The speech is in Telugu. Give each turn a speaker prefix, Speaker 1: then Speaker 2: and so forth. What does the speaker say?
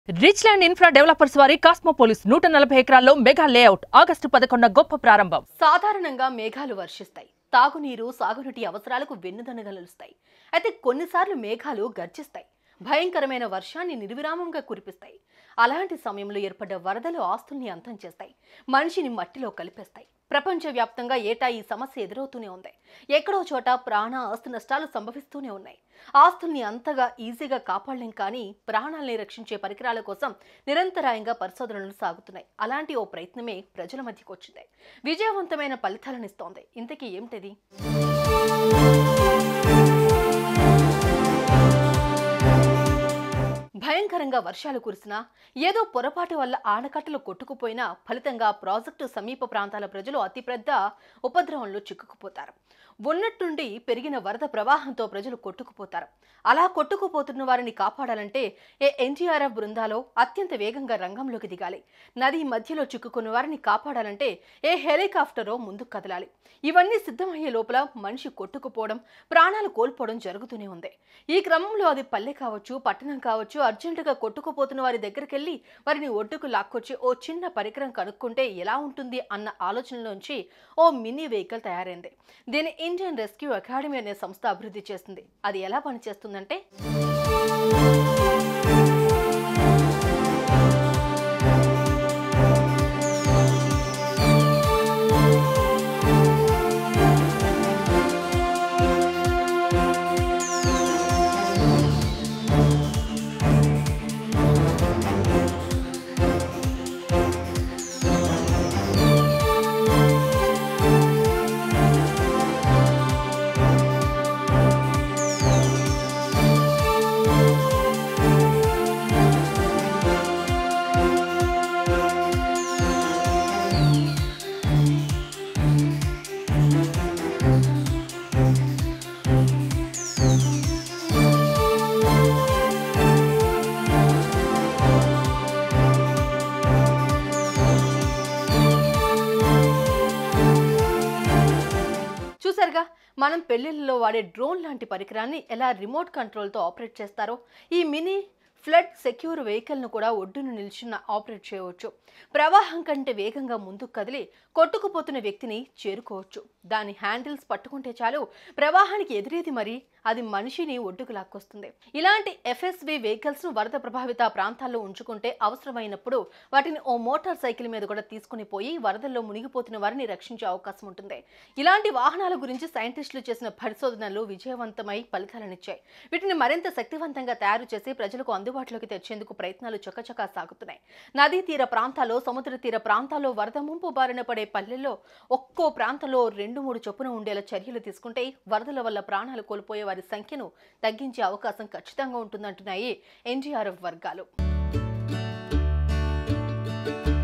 Speaker 1: రిచ్ ల్యాండ్ ఇన్ఫ్రా డెవలపర్స్ వారి కాస్మోపోలిస్ 140 ఎకరాల్లో మెగా లేఅవుట్ ఆగస్టు 11న గొప్ప ప్రారంభం.
Speaker 2: సాధారణంగా మేఘాలు వర్షిస్తాయి. తాగునీరు, సాగునీటి అవసరాలకు వెన్నుదన్నుగా నిలుస్తాయి. అయితే కొన్నిసార్లు మేఘాలు గర్జిస్తాయి. భయంకరమైన వర్షాన్ని నిర్విరామంగా కురిపిస్తాయి. అలాంటి సమయంలో ఏర్పడ్డ వరదలు ఆస్తుల్ని అంతం చేస్తాయి. మనిషిని మట్టిలో కలిపేస్తాయి. ప్రపంచవ్యాప్తంగా ఏటా ఈ సమస్య ఎదురవుతూనే ఉంది. ఎక్కడో చోట ప్రాణ ఆస్తి నష్టాలు సంభవిస్తూనే ఉన్నాయి. ఆస్తుల్ని అంతగా ఈజీగా కాపాడలేం, కానీ ప్రాణాలని రక్షించే పరికరాల కోసం నిరంతరాయంగా పరిశోధనలు సాగుతున్నాయి. అలాంటి ఓ ప్రయత్నమే ప్రజల మధ్యకు వచ్చింది. విజయవంతమైన ఫలితాలనిస్తోంది. ఇంతకీ ఏమిటది? భయంకరంగా వర్షాలు కురిసినా, ఏదో పొరపాటు వల్ల ఆనకట్టలు కొట్టుకుపోయినా ఫలితంగా ప్రాజెక్టు సమీప ప్రాంతాల ప్రజలు అతిపెద్ద ఉపద్రవంలో చిక్కుకుపోతారు. ఉన్నట్టుండి పెరిగిన వరద ప్రవాహంతో ప్రజలు కొట్టుకుపోతారు. అలా కొట్టుకుపోతున్న వారిని కాపాడాలంటే ఎన్డీఆర్ఎఫ్ బృందాలు అత్యంత వేగంగా రంగంలోకి దిగాలి. నది మధ్యలో చిక్కుకున్న వారిని కాపాడాలంటే హెలికాప్టరో ముందుకు కదలాలి. ఇవన్నీ సిద్ధమయ్యే లోపల మనిషి కొట్టుకుపోవడం, ప్రాణాలు కోల్పోవడం జరుగుతూనే ఉంది. ఈ క్రమంలో అది పల్లె కావచ్చు, పట్టణం కావచ్చు, అర్జెంటుగా కొట్టుకుపోతున్న వారి దగ్గరికి వెళ్ళి వారిని ఒడ్డుకు లాక్కొచ్చి ఓ చిన్న పరికరం కనుక్కుంటే ఎలా ఉంటుంది అన్న ఆలోచనలోంచి ఓ మినీ వెహికల్ తయారైంది. దీని ఇండియన్ రెస్క్యూ అకాడమీ అనే సంస్థ అభివృద్ధి చేస్తుంది. అది ఎలా పనిచేస్తుందంటే, చూసారుగా, మనం పెళ్లిళ్లలో వాడే డ్రోన్ లాంటి పరికరాన్ని ఎలా రిమోట్ కంట్రోల్తో ఆపరేట్ చేస్తారో, ఈ మినీ ఫ్లడ్ సెక్యూర్ వెహికల్ను కూడా ఒడ్డును నిల్చున్న ఆపరేట్ చేయవచ్చు. ప్రవాహం కంటే వేగంగా ముందుకు కదిలి కొట్టుకుపోతున్న వ్యక్తిని చేరుకోవచ్చు. దాని హ్యాండిల్స్ పట్టుకుంటే చాలు, ప్రవాహానికి ఎదురేది మరి అది మనిషిని ఒడ్డుకు లాక్కొస్తుంది. ఇలాంటి ఎఫ్ఎస్వి వెహికల్స్ ను వరద ప్రభావిత ప్రాంతాల్లో ఉంచుకుంటే అవసరమైనప్పుడు వాటిని ఓ మోటార్ సైకిల్ మీద కూడా తీసుకుని పోయి వరదల్లో మునిగిపోతున్న వారిని రక్షించే అవకాశం ఉంటుంది. ఇలాంటి వాహనాల గురించి సైంటిస్టులు చేసిన పరిశోధనలు విజయవంతమై ఫలితాలనిచ్చాయి. వీటిని మరింత శక్తివంతంగా తయారు చేసి ప్రజలకు అందుబాటులోకి తెచ్చేందుకు ప్రయత్నాలు చకచకా సాగుతున్నాయి. నదీ తీర ప్రాంతాల్లో, సముద్ర తీర ప్రాంతాల్లో వరద ముంపు బారిన పడే పల్లెల్లో ఒక్కో ప్రాంతంలో 2-3 చొప్పున ఉండేలా చర్యలు తీసుకుంటే వరదల వల్ల ప్రాణాలు కోల్పోయే వారి సంఖ్యను తగ్గించే అవకాశం ఖచ్చితంగా ఉంటుందంటున్నాయి ఎన్డీఆర్ఎఫ్ వర్గాలు.